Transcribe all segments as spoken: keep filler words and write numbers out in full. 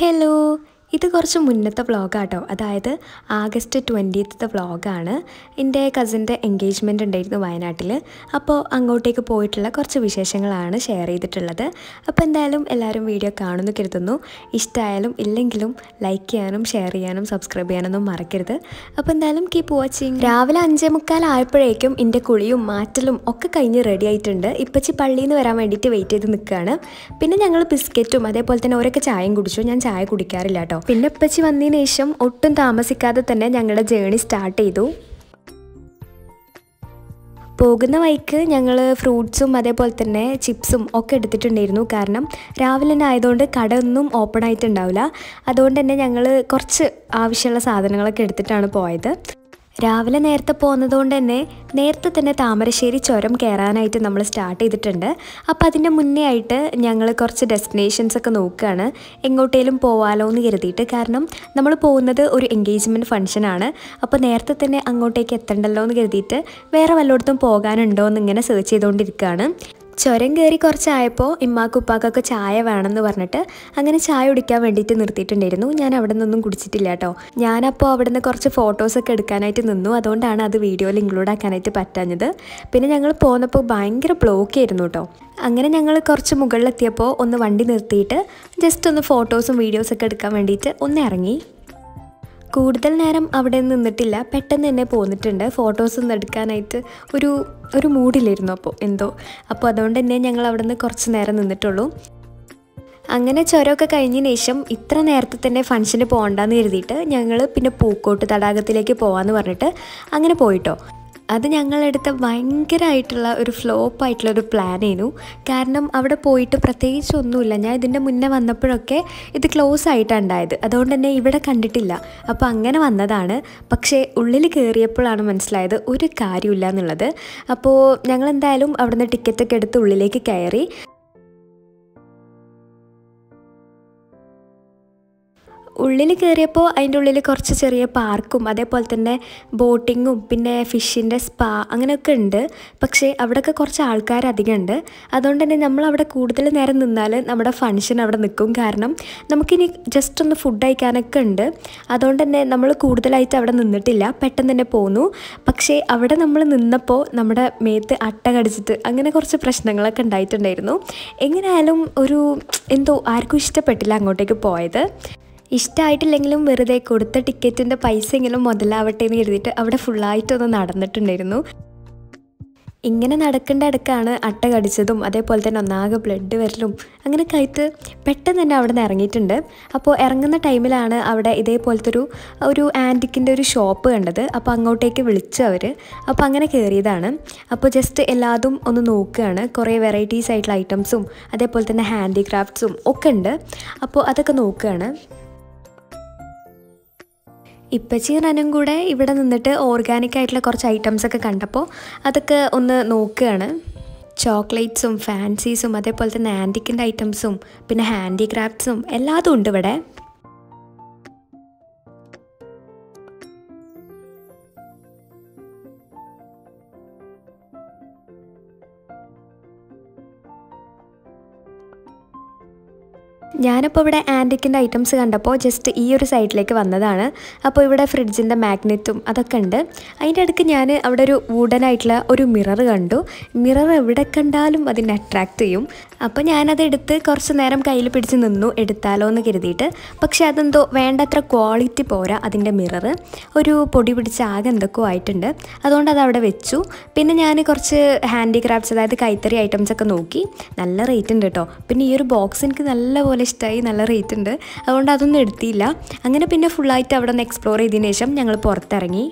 Hello, ഇത് കുറച്ച് മുന്നത്തെ വ്ളോഗാട്ടോ. അതായത് ആഗസ്റ്റ് ട്വൻറ്റീത്തെ വ്ളോഗാണ്. എൻ്റെ കസിൻ്റെ എൻഗേജ്മെൻറ്റ് ഉണ്ടായിരുന്നു വയനാട്ടിൽ. അപ്പോൾ അങ്ങോട്ടേക്ക് പോയിട്ടുള്ള കുറച്ച് വിശേഷങ്ങളാണ് ഷെയർ ചെയ്തിട്ടുള്ളത്. അപ്പോൾ എന്തായാലും എല്ലാവരും വീഡിയോ കാണുന്നു കരുതുന്നു. ഇഷ്ടമായാലും ഇല്ലെങ്കിലും ലൈക്ക് ചെയ്യാനും ഷെയർ ചെയ്യാനും സബ്സ്ക്രൈബ് ചെയ്യാനൊന്നും മറക്കരുത്. അപ്പോൾ എന്തായാലും കീപ്പ് വാച്ചിങ്. രാവിലെ അഞ്ചേ മുക്കാലായപ്പോഴേക്കും എൻ്റെ കുളിയും മാറ്റലും ഒക്കെ കഴിഞ്ഞ് റെഡി ആയിട്ടുണ്ട്. ഇപ്പച്ചി പള്ളിയിൽ നിന്ന് വരാൻ വേണ്ടിയിട്ട് വെയിറ്റ് ചെയ്ത് നിൽക്കുകയാണ്. പിന്നെ ഞങ്ങൾ ബിസ്ക്കറ്റും അതേപോലെ തന്നെ ഓരോക്കെ ചായയും കുടിച്ചു. ഞാൻ ചായ കുടിക്കാറില്ല കേട്ടോ. പിന്നെ ഇപ്പച്ചി വന്നതിന് ശേഷം ഒട്ടും താമസിക്കാതെ തന്നെ ഞങ്ങളുടെ ജേണി സ്റ്റാർട്ട് ചെയ്തു. പോകുന്ന വഴിക്ക് ഞങ്ങൾ ഫ്രൂട്ട്സും അതേപോലെ തന്നെ ചിപ്സും ഒക്കെ എടുത്തിട്ടുണ്ടായിരുന്നു. കാരണം രാവിലെ തന്നെ ആയതുകൊണ്ട് കടയൊന്നും ഓപ്പൺ ആയിട്ടുണ്ടാവില്ല. അതുകൊണ്ട് തന്നെ ഞങ്ങൾ കുറച്ച് ആവശ്യമുള്ള സാധനങ്ങളൊക്കെ എടുത്തിട്ടാണ് പോയത്. രാവിലെ നേരത്തെ പോകുന്നതുകൊണ്ട് തന്നെ നേരത്തെ തന്നെ താമരശ്ശേരി ചുരം കയറാനായിട്ട് നമ്മൾ സ്റ്റാർട്ട് ചെയ്തിട്ടുണ്ട്. അപ്പോൾ അതിൻ്റെ മുന്നേ ആയിട്ട് ഞങ്ങൾ കുറച്ച് ഡെസ്റ്റിനേഷൻസ് ഒക്കെ നോക്കുകയാണ്, എങ്ങോട്ടേലും പോവാലോ എന്ന് കരുതിയിട്ട്. കാരണം നമ്മൾ പോകുന്നത് ഒരു എൻഗേജ്മെൻറ്റ് ഫംഗ്ഷനാണ്. അപ്പോൾ നേരത്തെ തന്നെ അങ്ങോട്ടേക്ക് എത്തണ്ടല്ലോ എന്ന് കരുതിയിട്ട് വേറെ വല്ലയിടത്തും പോകാനുണ്ടോ എന്ന് ഇങ്ങനെ സെർച്ച് ചെയ്തുകൊണ്ടിരിക്കുകയാണ്. ചുരം കയറി കുറച്ചായപ്പോൾ ഇമ്മാക്കും ഉപ്പാക്കൊക്കെ ചായ വേണമെന്ന് പറഞ്ഞിട്ട് അങ്ങനെ ചായ കുടിക്കാൻ വേണ്ടിയിട്ട് നിർത്തിയിട്ടുണ്ടായിരുന്നു. ഞാൻ അവിടെ നിന്നൊന്നും കുടിച്ചിട്ടില്ല കേട്ടോ. ഞാനപ്പോൾ അവിടെ നിന്ന് കുറച്ച് ഫോട്ടോസൊക്കെ എടുക്കാനായിട്ട് നിന്നു. അതുകൊണ്ടാണ് അത് വീഡിയോയിൽ ഇൻക്ലൂഡ് ആക്കാനായിട്ട് പറ്റാഞ്ഞത്. പിന്നെ ഞങ്ങൾ പോന്നപ്പോൾ ഭയങ്കര ബ്ലോക്ക് ആയിരുന്നു കേട്ടോ. അങ്ങനെ ഞങ്ങൾ കുറച്ച് മുകളിലെത്തിയപ്പോൾ ഒന്ന് വണ്ടി നിർത്തിയിട്ട് ജസ്റ്റ് ഒന്ന് ഫോട്ടോസും വീഡിയോസൊക്കെ എടുക്കാൻ വേണ്ടിയിട്ട് ഒന്ന് ഇറങ്ങി. കൂടുതൽ നേരം അവിടെ നിന്നിട്ടില്ല, പെട്ടെന്ന് തന്നെ പോന്നിട്ടുണ്ട്. ഫോട്ടോസൊന്നും എടുക്കാനായിട്ട് ഒരു ഒരു മൂഡിലായിരുന്നു അപ്പോൾ എന്തോ. അപ്പോൾ അതുകൊണ്ട് തന്നെ ഞങ്ങൾ അവിടെ നിന്ന് കുറച്ച് നേരം നിന്നിട്ടുള്ളൂ. അങ്ങനെ ചുരമൊക്കെ കഴിഞ്ഞതിന് ശേഷം ഇത്ര നേരത്തെ തന്നെ ഫംഗ്ഷന് പോകണ്ടെന്ന് കരുതിയിട്ട് ഞങ്ങൾ പിന്നെ പൂക്കോട്ട് തടാകത്തിലേക്ക് പോകാമെന്ന് പറഞ്ഞിട്ട് അങ്ങനെ പോയിട്ടോ. അത് ഞങ്ങളെടുത്ത ഭയങ്കരമായിട്ടുള്ള ഒരു ഫ്ലോപ്പായിട്ടുള്ള ഒരു പ്ലാനായിരുന്നു. കാരണം അവിടെ പോയിട്ട് പ്രത്യേകിച്ച് ഒന്നുമില്ല. ഞാൻ ഇതിൻ്റെ മുന്നേ വന്നപ്പോഴൊക്കെ ഇത് ക്ലോസ് ആയിട്ടാണ് ഉണ്ടായത്. അതുകൊണ്ട് തന്നെ ഇവിടെ കണ്ടിട്ടില്ല. അപ്പോൾ അങ്ങനെ വന്നതാണ്. പക്ഷേ ഉള്ളിൽ കയറിയപ്പോഴാണ് മനസ്സിലായത് ഒരു കാര്യമില്ല എന്നുള്ളത്. അപ്പോൾ ഞങ്ങളെന്തായാലും അവിടെ നിന്ന് ടിക്കറ്റൊക്കെ എടുത്ത് ഉള്ളിലേക്ക് കയറി. ഉള്ളിൽ കയറിയപ്പോൾ അതിൻ്റെ ഉള്ളിൽ കുറച്ച് ചെറിയ പാർക്കും അതേപോലെ തന്നെ ബോട്ടിങ്ങും പിന്നെ ഫിഷിൻ്റെ സ്പാ അങ്ങനെയൊക്കെ ഉണ്ട്. പക്ഷേ അവിടെയൊക്കെ കുറച്ച് ആൾക്കാർ അധികം ഉണ്ട്. അതുകൊണ്ട് തന്നെ നമ്മളവിടെ കൂടുതൽ നേരം നിന്നാൽ നമ്മുടെ ഫംഗ്ഷൻ അവിടെ നിൽക്കും. കാരണം നമുക്കിനി ജസ്റ്റ് ഒന്ന് ഫുഡ് കഴിക്കാനൊക്കെ ഉണ്ട്. അതുകൊണ്ട് തന്നെ നമ്മൾ കൂടുതലായിട്ട് അവിടെ നിന്നിട്ടില്ല, പെട്ടെന്ന് തന്നെ പോന്നു. പക്ഷേ അവിടെ നമ്മൾ നിന്നപ്പോൾ നമ്മുടെ മേത്ത് അട്ട കടിച്ചിട്ട് അങ്ങനെ കുറച്ച് പ്രശ്നങ്ങളൊക്കെ ഉണ്ടായിട്ടുണ്ടായിരുന്നു. എങ്ങനെയായാലും ഒരു എന്തോ ആർക്കും ഇഷ്ടപ്പെട്ടില്ല അങ്ങോട്ടേക്ക് പോയത്. ഇഷ്ടമായിട്ടില്ലെങ്കിലും വെറുതെ കൊടുത്ത ടിക്കറ്റിൻ്റെ പൈസ എങ്കിലും മുതലാവട്ടെ എന്ന് കരുതിയിട്ട് അവിടെ ഫുള്ളായിട്ടൊന്ന് നടന്നിട്ടുണ്ടായിരുന്നു. ഇങ്ങനെ നടക്കേണ്ട ഇടയ്ക്കാണ് അട്ട കടിച്ചതും അതേപോലെ തന്നെ ഒന്നാകെ ബ്ലഡ് വരലും അങ്ങനെയൊക്കെ ആയിട്ട് പെട്ടെന്ന് തന്നെ അവിടെ നിന്ന് ഇറങ്ങിയിട്ടുണ്ട്. അപ്പോൾ ഇറങ്ങുന്ന ടൈമിലാണ് അവിടെ ഇതേപോലത്തെ ഒരു ഒരു ആൻറ്റിക്കിൻ്റെ ഒരു ഷോപ്പ് കണ്ടത്. അപ്പോൾ അങ്ങോട്ടേക്ക് വിളിച്ചു അവർ. അപ്പോൾ അങ്ങനെ കയറിയതാണ്. അപ്പോൾ ജസ്റ്റ് എല്ലാതും ഒന്ന് നോക്കുകയാണ്. കുറേ വെറൈറ്റീസ് ആയിട്ടുള്ള ഐറ്റംസും അതേപോലെ തന്നെ ഹാൻഡിക്രാഫ്റ്റ്സും ഒക്കെ ഉണ്ട്. അപ്പോൾ അതൊക്കെ നോക്കുകയാണ്. ഇപ്പച്ചി റനും കൂടെ ഇവിടെ നിന്നിട്ട് ഓർഗാനിക് ആയിട്ടുള്ള കുറച്ച് ഐറ്റംസൊക്കെ കണ്ടപ്പോൾ അതൊക്കെ ഒന്ന് നോക്കുകയാണ്. ചോക്ലേറ്റ്സും ഫാൻസീസും അതേപോലെ തന്നെ ആൻറ്റിക്കിൻ്റെ ഐറ്റംസും പിന്നെ ഹാൻഡിക്രാഫ്റ്റ്സും എല്ലാതും ഉണ്ട് ഇവിടെ. ഞാനപ്പോൾ ഇവിടെ ആൻറ്റിക്കിൻ്റെ ഐറ്റംസ് കണ്ടപ്പോൾ ജസ്റ്റ് ഈ ഒരു സൈഡിലേക്ക് വന്നതാണ്. അപ്പോൾ ഇവിടെ ഫ്രിഡ്ജിൻ്റെ മാഗ്നറ്റും അതൊക്കെ ഉണ്ട്. അതിൻ്റെ ഇടയ്ക്ക് ഞാൻ അവിടെ ഒരു വുഡനായിട്ടുള്ള ഒരു മിറർ കണ്ടു. മിറർ എവിടെ കണ്ടാലും അതിനെ അട്രാക്റ്റ് ചെയ്യും. അപ്പോൾ ഞാനത് എടുത്ത് കുറച്ച് നേരം കയ്യിൽ പിടിച്ച് നിന്നു, എടുത്താലോ എന്ന് കരുതിയിട്ട്. പക്ഷേ അതെന്തോ വേണ്ടത്ര ക്വാളിറ്റി പോരാ. അതിൻ്റെ മിറർ ഒരു പൊടി പിടിച്ച ആകെ എന്തൊക്കെയോ ആയിട്ടുണ്ട്. അതുകൊണ്ട് അത് അവിടെ വെച്ചു. പിന്നെ ഞാൻ കുറച്ച് ഹാൻഡിക്രാഫ്റ്റ്സ് അതായത് കൈത്തറി ഐറ്റംസൊക്കെ നോക്കി. നല്ല റേറ്റ് ഉണ്ട് കേട്ടോ. പിന്നെ ഈ ഒരു ബോക്സ് എനിക്ക് നല്ലപോലെ ഇഷ്ടമായി, നല്ല റേറ്റ് ഉണ്ട്. അതുകൊണ്ട് അതൊന്നും എടുത്തില്ല. അങ്ങനെ പിന്നെ ഫുള്ളായിട്ട് അവിടെ നിന്ന് എക്സ്പ്ലോർ ചെയ്തതിന് ശേഷം ഞങ്ങൾ പുറത്തിറങ്ങി.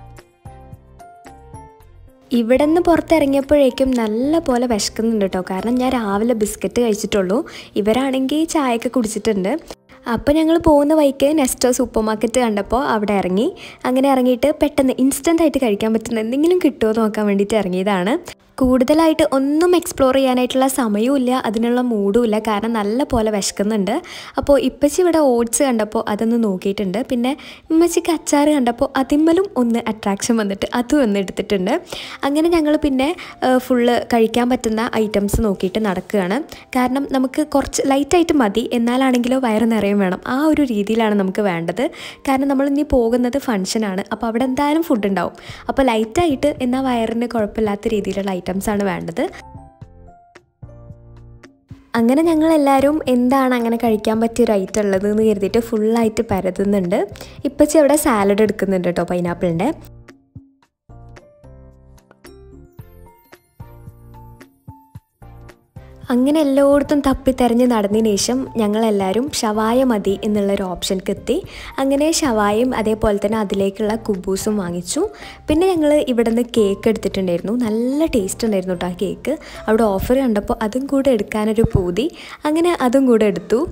ഇവിടെ നിന്ന് പുറത്തിറങ്ങിയപ്പോഴേക്കും നല്ല പോലെ വിശക്കുന്നുണ്ട് കേട്ടോ. കാരണം ഞാൻ രാവിലെ ബിസ്ക്കറ്റ് കഴിച്ചിട്ടുള്ളൂ. ഇവരാണെങ്കിൽ ചായയൊക്കെ കുടിച്ചിട്ടുണ്ട്. അപ്പോൾ ഞങ്ങൾ പോകുന്ന വഴിക്ക് നെസ്റ്റോ സൂപ്പർ മാർക്കറ്റ് കണ്ടപ്പോൾ അവിടെ ഇറങ്ങി. അങ്ങനെ ഇറങ്ങിയിട്ട് പെട്ടെന്ന് ഇൻസ്റ്റൻ്റ് ആയിട്ട് കഴിക്കാൻ പറ്റുന്ന എന്തെങ്കിലും കിട്ടുമോ നോക്കാൻ വേണ്ടിയിട്ട് ഇറങ്ങിയതാണ്. കൂടുതലായിട്ട് ഒന്നും എക്സ്പ്ലോർ ചെയ്യാനായിട്ടുള്ള സമയവുമില്ല, അതിനുള്ള മൂഡുമില്ല. കാരണം നല്ല പോലെ വിശക്കുന്നുണ്ട്. അപ്പോൾ ഇപ്പച്ചി ഇവിടെ ഓട്സ് കണ്ടപ്പോൾ അതൊന്ന് നോക്കിയിട്ടുണ്ട്. പിന്നെ ഉമ്മച്ചിക്ക് അച്ചാർ കണ്ടപ്പോൾ അതിമ്മലും ഒന്ന് അട്രാക്ഷൻ വന്നിട്ട് അതും ഒന്ന് എടുത്തിട്ടുണ്ട്. അങ്ങനെ ഞങ്ങൾ പിന്നെ ഫുള്ള് കഴിക്കാൻ പറ്റുന്ന ഐറ്റംസ് നോക്കിയിട്ട് നടക്കുകയാണ്. കാരണം നമുക്ക് കുറച്ച് ലൈറ്റായിട്ട് മതി, എന്നാലാണെങ്കിലോ വയറ് നിറയും വേണം. ആ ഒരു രീതിയിലാണ് നമുക്ക് വേണ്ടത്. കാരണം നമ്മൾ ഇനി പോകുന്നത് ഫംഗ്ഷനാണ്. അപ്പോൾ അവിടെ എന്തായാലും ഫുഡ് ഉണ്ടാവും. അപ്പോൾ ലൈറ്റായിട്ട് എന്നാൽ വയറിന് കുഴപ്പമില്ലാത്ത രീതിയിലുള്ള ഐറ്റംസാണ് വേണ്ടത്. അങ്ങനെ ഞങ്ങളെല്ലാവരും എന്താണ് അങ്ങനെ കഴിക്കാൻ പറ്റിയൊരു ഐറ്റം ഉള്ളത് എന്ന് കരുതിയിട്ട് ഫുള്ളായിട്ട് പരതുന്നുണ്ട്. ഇപ്പച്ചി അവിടെ സാലഡ് എടുക്കുന്നുണ്ട് കേട്ടോ, പൈനാപ്പിളിൻ്റെ. അങ്ങനെ എല്ലായിടത്തും തപ്പിത്തെരഞ്ഞ് നടന്നതിന് ശേഷം ഞങ്ങളെല്ലാവരും ഷവായ മതി എന്നുള്ളൊരു ഓപ്ഷനിലേക്ക് എത്തി. അങ്ങനെ ഷവായയും അതേപോലെ തന്നെ അതിലേക്കുള്ള കുബൂസും വാങ്ങിച്ചു. പിന്നെ ഞങ്ങൾ ഇവിടെ നിന്ന് കേക്ക് എടുത്തിട്ടുണ്ടായിരുന്നു. നല്ല ടേസ്റ്റ് ഉണ്ടായിരുന്നു കേട്ടോ ആ കേക്ക്. അവിടെ ഓഫർ കണ്ടപ്പോൾ അതും കൂടെ എടുക്കാനൊരു പൂതി. അങ്ങനെ അതും കൂടെ എടുത്തു.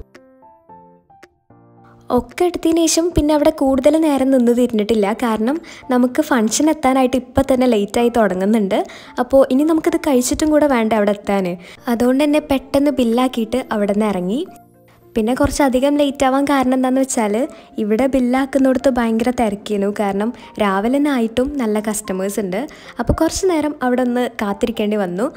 ഒക്കെ എടുത്തതിന് ശേഷം പിന്നെ അവിടെ കൂടുതൽ നേരം നിന്ന് തിരിഞ്ഞിട്ടില്ല. കാരണം നമുക്ക് ഫംഗ്ഷൻ എത്താനായിട്ട് ഇപ്പം തന്നെ ലേറ്റായി തുടങ്ങുന്നുണ്ട്. അപ്പോൾ ഇനി നമുക്കിത് കഴിച്ചിട്ടും കൂടെ വേണ്ട അവിടെ എത്താൻ. അതുകൊണ്ട് തന്നെ പെട്ടെന്ന് ബില്ലാക്കിയിട്ട് അവിടെ നിന്ന് ഇറങ്ങി. പിന്നെ കുറച്ചധികം ലേറ്റ് ആവാൻ കാരണം എന്താണെന്ന് വെച്ചാൽ ഇവിടെ ബില്ലാക്കുന്നിടത്ത് ഭയങ്കര തിരക്കിയിരുന്നു. കാരണം രാവിലെ തന്നെ ആയിട്ടും നല്ല കസ്റ്റമേഴ്സ് ഉണ്ട്. അപ്പോൾ കുറച്ച് നേരം അവിടെ ഒന്ന് കാത്തിരിക്കേണ്ടി വന്നു.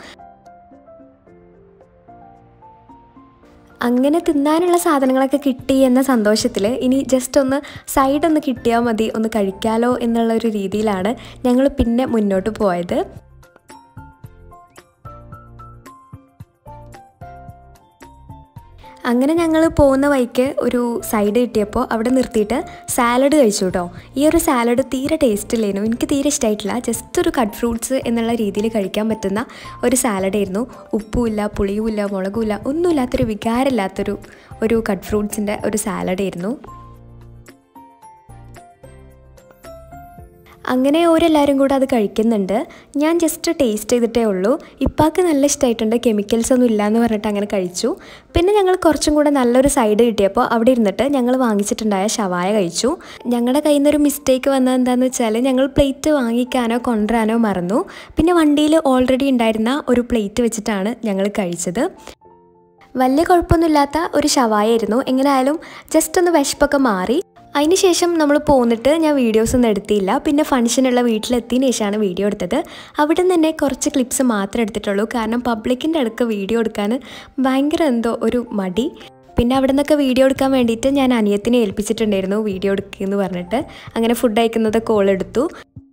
അങ്ങനെ തിന്നാനുള്ള സാധനങ്ങളൊക്കെ കിട്ടി എന്ന സന്തോഷത്തിൽ ഇനി ജസ്റ്റ് ഒന്ന് സൈഡൊന്ന് കിട്ടിയാൽ മതി, ഒന്ന് കഴിക്കാലോ എന്നുള്ളൊരു രീതിയിലാണ് ഞങ്ങൾ പിന്നെ മുന്നോട്ട് പോയത്. അങ്ങനെ ഞങ്ങൾ പോകുന്ന വഴിക്ക് ഒരു സൈഡ് കിട്ടിയപ്പോൾ അവിടെ നിർത്തിയിട്ട് സാലഡ് കഴിച്ചു കേട്ടോ. ഈ ഒരു സാലഡ് തീരെ ടേസ്റ്റ് ഇല്ലായിരുന്നു, എനിക്ക് തീരെ ഇഷ്ടമായിട്ടില്ല. ജസ്റ്റ് ഒരു കട്ട് ഫ്രൂട്ട്സ് എന്നുള്ള രീതിയിൽ കഴിക്കാൻ പറ്റുന്ന ഒരു സാലഡായിരുന്നു. ഉപ്പുമില്ല, പുളിയുമില്ല, മുളകുമില്ല, ഒന്നുമില്ലാത്തൊരു വികാരമില്ലാത്തൊരു ഒരു കട്ട് ഫ്രൂട്ട്സിൻ്റെ ഒരു സാലഡായിരുന്നു. അങ്ങനെ ഓരെല്ലാവരും കൂടെ അത് കഴിക്കുന്നുണ്ട്. ഞാൻ ജസ്റ്റ് ടേസ്റ്റ് ചെയ്തിട്ടേ ഉള്ളൂ. ഇപ്പാക്ക് നല്ല ഇഷ്ടമായിട്ടുണ്ട്, കെമിക്കൽസ് ഒന്നും ഇല്ലയെന്ന് പറഞ്ഞിട്ട് അങ്ങനെ കഴിച്ചു. പിന്നെ ഞങ്ങൾ കുറച്ചും കൂടെ നല്ലൊരു സൈഡ് കിട്ടിയപ്പോൾ അവിടെ ഇരുന്നിട്ട് ഞങ്ങൾ വാങ്ങിച്ചിട്ടുണ്ടായ ഷവായ കഴിച്ചു. ഞങ്ങളുടെ കയ്യിൽ നിന്നൊരു മിസ്റ്റേക്ക് വന്നത് എന്താണെന്ന് വെച്ചാൽ ഞങ്ങൾ പ്ലേറ്റ് വാങ്ങിക്കാനോ കൊണ്ടുവരാനോ മറന്നു. പിന്നെ വണ്ടിയിൽ ഓൾറെഡി ഉണ്ടായിരുന്ന ഒരു പ്ലേറ്റ് വെച്ചിട്ടാണ് ഞങ്ങൾ കഴിച്ചത്. വലിയ കുഴപ്പമൊന്നുമില്ലാത്ത ഒരു ഷവായ ആയിരുന്നു. എങ്ങനെയായാലും ജസ്റ്റ് ഒന്ന് വിശപ്പൊക്കെ മാറി. അതിന് ശേഷം നമ്മൾ പോന്നിട്ട് ഞാൻ വീഡിയോസ് ഒന്നും എടുത്തില്ല. പിന്നെ ഫംഗ്ഷനുള്ള വീട്ടിലെത്തിയതിന് ശേഷമാണ് വീഡിയോ എടുത്തത്. അവിടെ നിന്ന് തന്നെ കുറച്ച് ക്ലിപ്സ് മാത്രമേ എടുത്തിട്ടുള്ളൂ. കാരണം പബ്ലിക്കിൻ്റെ അടുക്ക് വീഡിയോ എടുക്കാൻ ഭയങ്കര എന്തോ ഒരു മടി. പിന്നെ അവിടെ നിന്നൊക്കെ വീഡിയോ എടുക്കാൻ വേണ്ടിയിട്ട് ഞാൻ അനിയത്തിനെ ഏൽപ്പിച്ചിട്ടുണ്ടായിരുന്നു വീഡിയോ എടുക്കുകയെന്ന് പറഞ്ഞിട്ട്. അങ്ങനെ ഫുഡ് കഴിക്കുന്നതൊക്കെ ഓളെടുത്തു.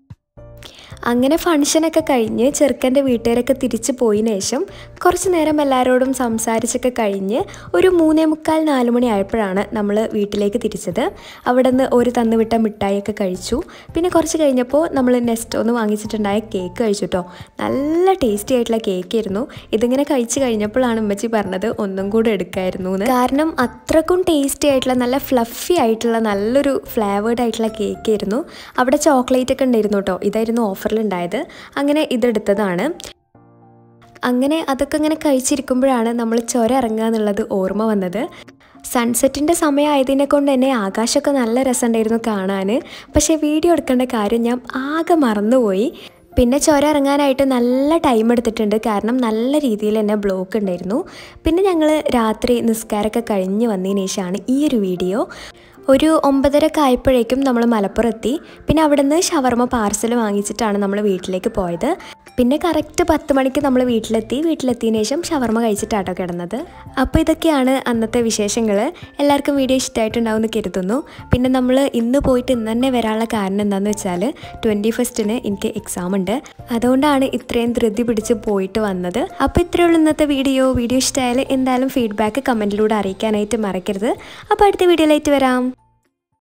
അങ്ങനെ ഫംഗ്ഷനൊക്കെ കഴിഞ്ഞ് ചെറുക്കൻ്റെ വീട്ടുകാരൊക്കെ തിരിച്ച് പോയതിന് ശേഷം കുറച്ച് നേരം എല്ലാവരോടും സംസാരിച്ചൊക്കെ കഴിഞ്ഞ് ഒരു മൂന്നേ മുക്കാൽ നാല് മണി ആയപ്പോഴാണ് നമ്മൾ വീട്ടിലേക്ക് തിരിച്ചത്. അവിടെ നിന്ന് ഒരു തന്നുവിട്ട മിഠായിയൊക്കെ കഴിച്ചു. പിന്നെ കുറച്ച് കഴിഞ്ഞപ്പോൾ നമ്മൾ നെക്സ്റ്റ് ഒന്ന് വാങ്ങിച്ചിട്ടുണ്ടായ കേക്ക് കഴിച്ചു കേട്ടോ. നല്ല ടേസ്റ്റി ആയിട്ടുള്ള കേക്കായിരുന്നു. ഇതിങ്ങനെ കഴിച്ച് കഴിഞ്ഞപ്പോഴാണ് ഉമ്മച്ചി പറഞ്ഞത് ഒന്നും കൂടെ എടുക്കായിരുന്നു എന്ന്. കാരണം അത്രക്കും ടേസ്റ്റി ആയിട്ടുള്ള നല്ല ഫ്ലഫി ആയിട്ടുള്ള നല്ലൊരു ഫ്ലേവേർഡ് ആയിട്ടുള്ള കേക്കായിരുന്നു. അവിടെ ചോക്ലേറ്റ് ഒക്കെ ഉണ്ടായിരുന്നു കേട്ടോ. ഇതായിരുന്നു ഓഫർ ഉണ്ടായത്. അങ്ങനെ ഇതെടുത്തതാണ്. അങ്ങനെ അതൊക്കെ ഇങ്ങനെ കഴിച്ചിരിക്കുമ്പോഴാണ് നമ്മൾ ചുരം ഇറങ്ങുക എന്നുള്ളത് ഓർമ്മ വന്നത്. സൺസെറ്റിൻ്റെ സമയമായതിനെ കൊണ്ട് തന്നെ ആകാശമൊക്കെ നല്ല രസമുണ്ടായിരുന്നു കാണാൻ. പക്ഷേ വീഡിയോ എടുക്കേണ്ട കാര്യം ഞാൻ ആകെ മറന്നുപോയി. പിന്നെ ചുരം ഇറങ്ങാനായിട്ട് നല്ല ടൈം എടുത്തിട്ടുണ്ട്. കാരണം നല്ല രീതിയിൽ തന്നെ ബ്ലോക്ക് ഉണ്ടായിരുന്നു. പിന്നെ ഞങ്ങൾ രാത്രി നിസ്കാരമൊക്കെ കഴിഞ്ഞ് വന്നതിന് ശേഷമാണ് ഈ ഒരു വീഡിയോ. ഒരു ഒമ്പതരക്കെ ആയപ്പോഴേക്കും നമ്മൾ മലപ്പുറം എത്തി. പിന്നെ അവിടെ നിന്ന് ഷവർമ പാർസൽ വാങ്ങിച്ചിട്ടാണ് നമ്മൾ വീട്ടിലേക്ക് പോയത്. പിന്നെ കറക്റ്റ് പത്ത് മണിക്ക് നമ്മൾ വീട്ടിലെത്തി. വീട്ടിലെത്തിയതിന് ശേഷം ഷവർമ കഴിച്ചിട്ടാട്ടോ കിടന്നത്. അപ്പോൾ ഇതൊക്കെയാണ് അന്നത്തെ വിശേഷങ്ങൾ. എല്ലാവർക്കും വീഡിയോ ഇഷ്ടമായിട്ടുണ്ടാവും എന്ന് കരുതുന്നു. പിന്നെ നമ്മൾ ഇന്ന് പോയിട്ട് ഇന്ന് തന്നെ വരാനുള്ള കാരണം എന്താണെന്ന് വെച്ചാൽ ട്വൻറ്റി ഫസ്റ്റിന് എനിക്ക് എക്സാം ഉണ്ട്. അതുകൊണ്ടാണ് ഇത്രയും ധൃതി പിടിച്ച് പോയിട്ട് വന്നത്. അപ്പോൾ ഇത്രയേ ഉള്ളൂ ഇന്നത്തെ വീഡിയോ. വീഡിയോ ഇഷ്ടമായാൽ എന്തായാലും ഫീഡ്ബാക്ക് കമൻറ്റിലൂടെ അറിയിക്കാനായിട്ട് മറക്കരുത്. അപ്പോൾ അടുത്ത വീഡിയോയിലായിട്ട് വരാം.